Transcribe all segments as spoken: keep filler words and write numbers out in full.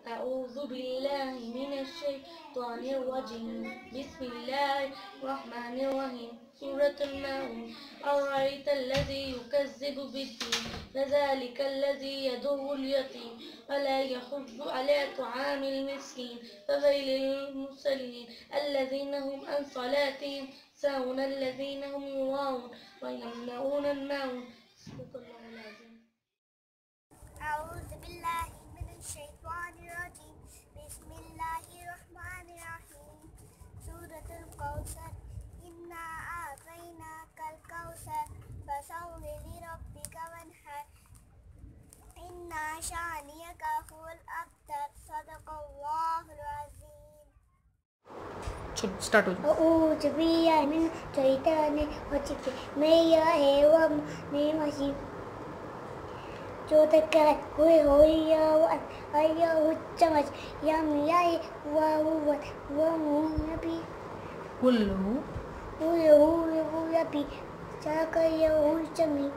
أعوذ بالله من الشيطان الرجيم بسم الله الرحمن الرحيم سورة الماعون أرأيت الذي يكذب بالدين فذلك الذي يدعو اليتيم ولا يحض على طعام المسكين فويل للمصلين الذين هم عن صلاتهم ساهون الذين هم يراءون ويمنعون الماعون صدق الله العظيم. أعوذ بالله من الشيطان الرجيم بسم الله الرحمن الرحيم سورة الكوثر إنا أعطيناك الكوثر فصل لربك وانحر إن شانئك هو الأبتر صدق الله العظيم. स्टार्ट हो जाओ। أعوذ بالله من الشيطان الرجيم मैं यह है वह नहीं मसीह जो तकर हुए होया वन आया उच्चमच यम याय हुआ हुआ हुआ मुंबी कुल्लू हुए हुए हुए भी चाकर या उच्चमी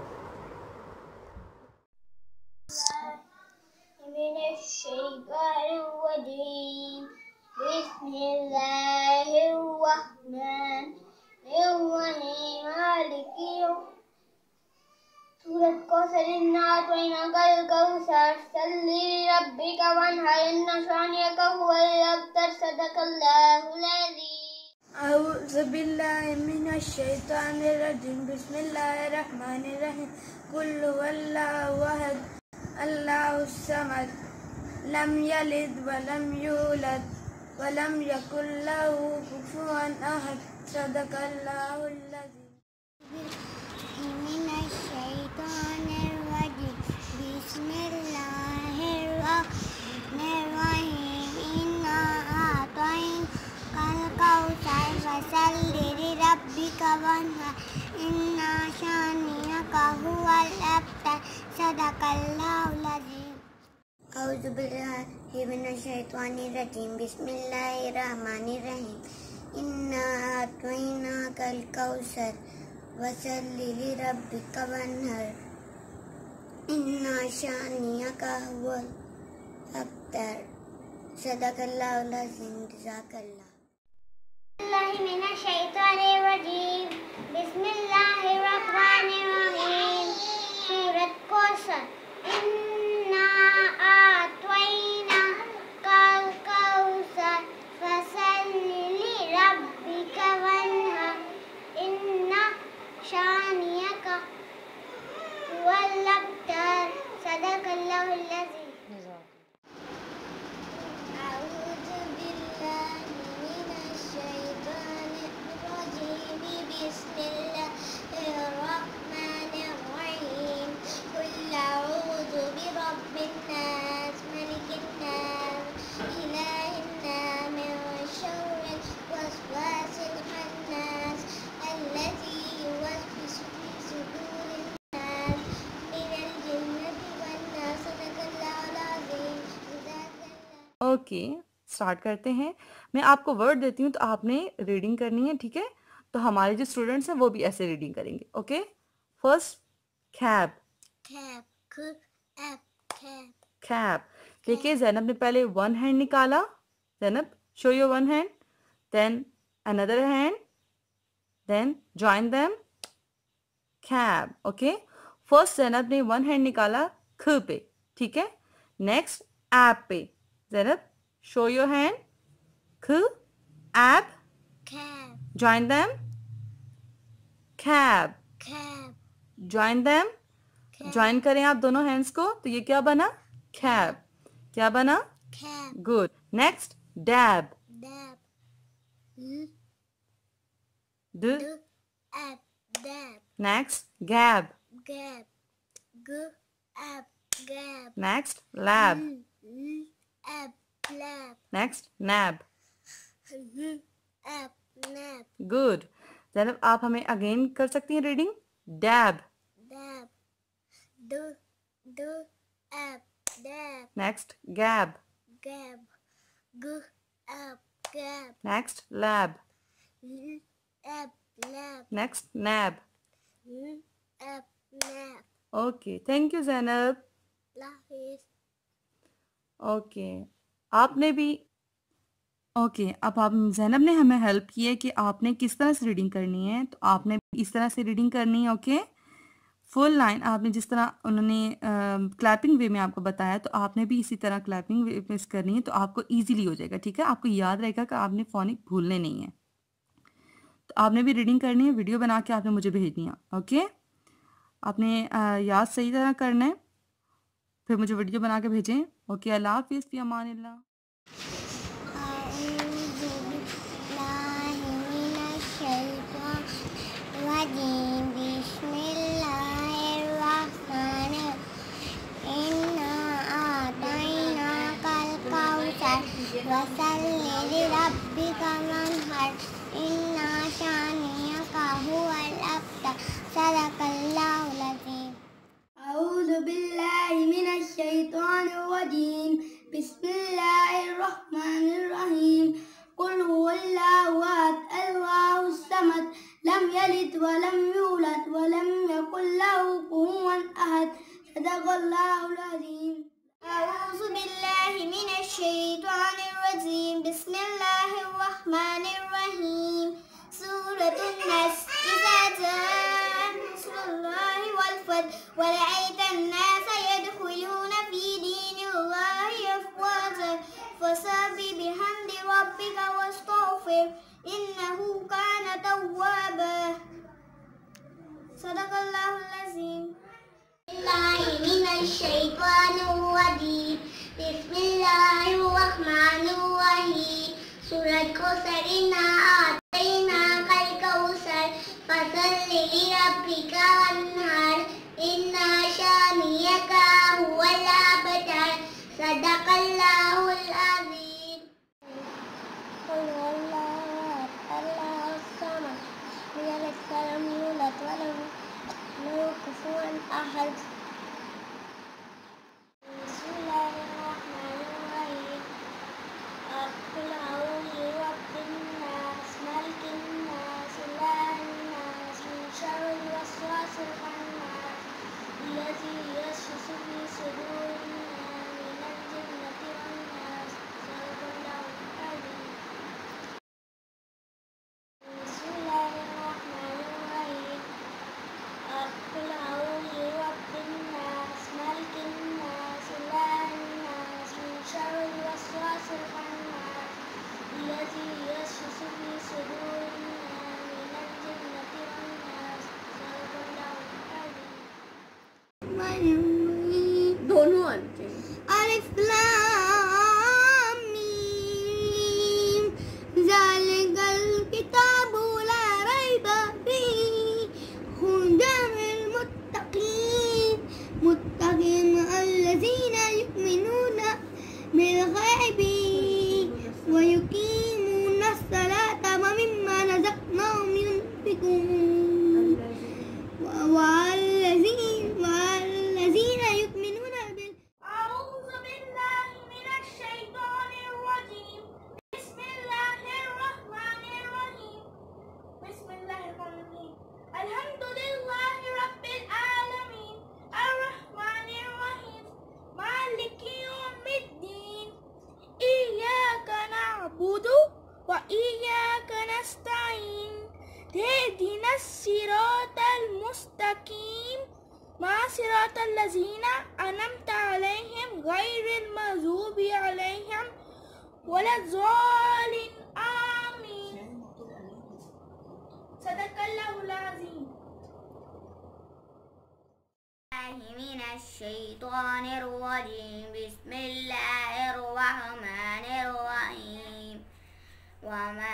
من الشيطان الرجيم بسم الله الرحمن الرحيم مالك يوم سورة كوثر إنا أعطيناك الكوثر صل لربك وانحر إن شانئك هو الأبتر صدق الله العظيم. أعوذ بالله من الشيطان الرجيم بسم الله الرحمن الرحيم قل هو الله أحد الله الصمد لم يلد ولم يولد ولم يكن له كفوا أحد صدق الله العظيم. من الشيطان الرجيم بسم الله الرحمن الرحيم إنا أعطيناك الكوثر فصل لربك وانحر إن شانئك هو الأبتر صدق الله العظيم. أعوذ بالله من الشيطان الرجيم بسم الله الرحمن الرحيم إنا أعطيناك الكوثر وصل لربك وانحر إن شانئك هو الأبتر صدق الله العظيم. جزاك الله. الله من الشيطان الرجيم بسم الله الرحمن الرحيم سورة كوثر إنا أعطيناك الكوثر فصل لربك وانحر إن شانئك هو الأبتر صدق الله العظيم. أعوذ بالله من الشيطان الرجيم بسم الله الرحمن الرحيم قل أعوذ برب الناس ملك الناس إله الناس من شر الوسواس الخناس الذي يوسوس في صدور الناس من الجنة والناس صدق الله العظيم. جزاك الله. ओके स्टार्ट करते हैं। मैं आपको वर्ड देती हूँ तो आपने रीडिंग करनी है, ठीक है? तो हमारे जो स्टूडेंट्स हैं वो भी ऐसे रीडिंग करेंगे। Okay, first cab Cap, cook, app, cap. Cab. देखिए जैनब ने पहले वन हैंड निकाला। Zainab show your one hand, then another hand, then join them, cab. Okay, first Zainab ने वन हैंड निकाला ख पे, ठीक है? नेक्स्ट ऐप पे। जैनब शो योर हैंड, ख app, Cap, join them, cab. cap, join them, join करें आप दोनों हैंड्स को तो ये क्या बना? कैब। क्या बना? cap, good. Next dab, dab, l, d. d, app, dab, next gab, gab, g, app, gab, next lab, l, l, app, lab, next nab. l, app, nab, good. Zainab आप हमें अगेन कर सकती हैं reading. Dab, dab, d, d, app, dab, next gab, gab, g, app, gab, next lab, l, app, lab, next nab. l, app, nab. Okay, thank you Zainab. Love is okay, आपने भी okay okay, अब आप ज़ैनब ने हमें हेल्प की है कि आपने किस तरह से रीडिंग करनी है, तो आपने इस तरह से रीडिंग करनी है। ओके, फुल लाइन आपने जिस तरह उन्होंने क्लैपिंग वे में आपको बताया, तो आपने भी इसी तरह क्लैपिंग वे में करनी है, तो आपको इजीली हो जाएगा। ठीक है, आपको याद रहेगा कि आपने फोनिक भूलने नहीं है। तो आपने भी रीडिंग करनी है, वीडियो बना के आपने मुझे भेजनी है। ओके, आपने आ, याद सही तरह करना है, फिर मुझे वीडियो बना के भेजें। ओके, अल्लाह हाफिज़, फी अमानिल्लाह। वसल्लि लिरब्बिका वन्हर इन्ना शानिअका हुवल अब्तर सदक़ल्लाहुल अज़ीम। अऊज़ु बिल्लाहि मिनश शैतानिर रजीम बिस्मिल्लाहिर रहमानिर रहीम कुल हुवल्लाहु अहद अल्लाहुस समद लम यलिद वलम यूलद वलम यकुल लहु कुफुवन अहद सदक़ल्लाहुल अज़ीम। أعوذ بالله من الشيطان الرجيم بسم الله الرحمن الرحيم سورة النصر إذا جاء نصر الله والفتح ورأيت الناس يدخلون في دين الله أفواجا فسبح بحمد ربك واستغفر إنه كان توابا صدق الله العظيم. الله من الشيطان الرجيم بسم الله الرحمن الرحيم سورة الكوثر إنا أعطيناك الكوثر فصل لربك وانحر إن شانئك هو الأبتر صدق الله العظيم. قل هو الله أحد الله الصمد لم يلد ولم يولد ولم له كفوا أحد. بسم الله الرحمن الرحيم قل أعوذ برب الناس ملك الناس إله الناس من شر الوسواس الخناس الذي يوسوس في صدور الناس من الجنة والناس صدق الله العظيم. بسم الله الرحمن الرحيم قل أعوذ برب الناس ملك الناس إله الناس من شر الوسواس الخناس الذي يوسوس في صدور الناس من الجنة والناس صدق الله العظيم. दोनों आते हैं. अलिफ लाम मीम ज़ालिकल किताबु ला रैबा फीह हुदन लिलमुत्तक़ीन मुत्तक़ीन अल्लज़ीना युमिनूना बिल-ग़ैब व युक़ीमूना अस्सलाता व मिम्मा रज़क़नाहुम यunफ़िक़ून वल्लज़ीना युमिनूना बिल. अऊज़ु बिल्लाहि मिनश शैतानिर रजीम बिस्मिल्लाहिर रहमानिर रहीम बिस्मिल्लाहिर रहमानिर रहीम अल्हम्दुलिल्लाहि रब्बिल आलमीन अर्रहमानिर रहीम मालिकि यौमिद्दीन इय्याका नअबुदु व इय्याका नस्तईन इहदिनस सिरातल मुस्तकीम मा सिरातल लज़ीना अनअमता अलैहिम गैरिल मग़ज़ूबि अलैहिम वलज़्ज़ालिन आमीन सदक़ल्लाहुल अज़ीम. من الشيطان الرجيم بسم الله الرحمن الرحيم وما